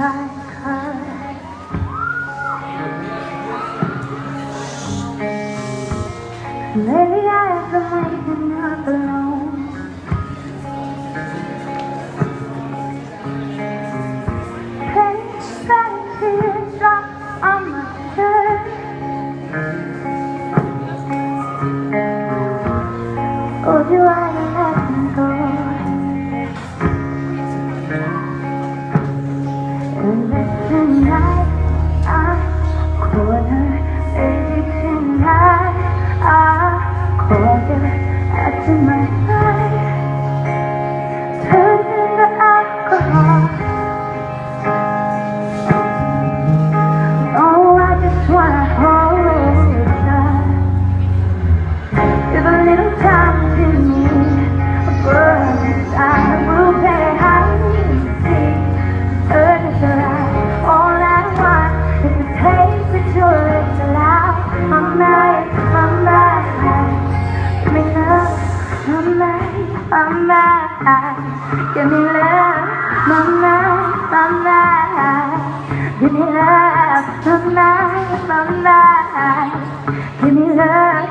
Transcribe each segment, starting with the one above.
like her. Maybe I've been waking up alone. Pain's like teardrops on my shirt. Oh, do I let them go? And then tonight I'm cornered. Maybe tonight I'll call you after my life turns into alcohol. Oh, I just wanna hold you. Give a little time to me, but I will play hide and seek. Turn it around. All I want is to taste that your lips allow. Give me love, give me love, give me love, give me love,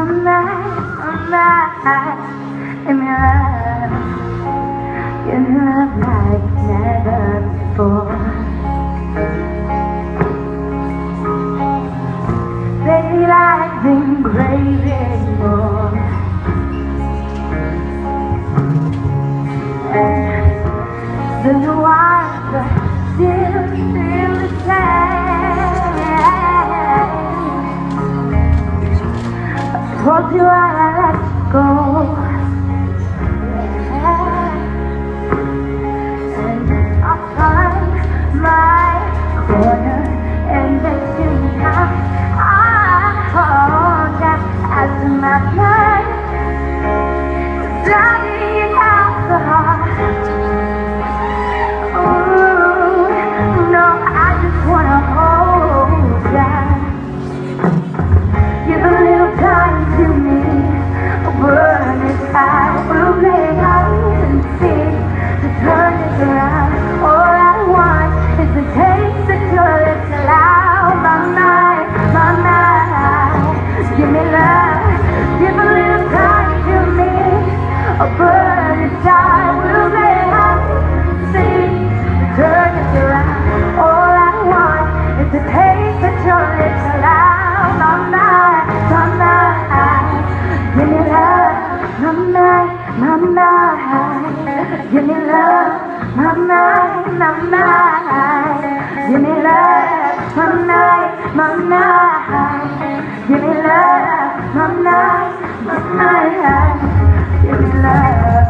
like never before. Daylight been craving more. The wires are still the same. I told you I let you go. And I'll find my corner and let you know I hold that as my blood. Dying alcohol. Give me love, my night, give me love, my night, give me love, my night, give me love,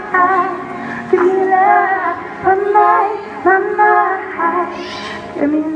give me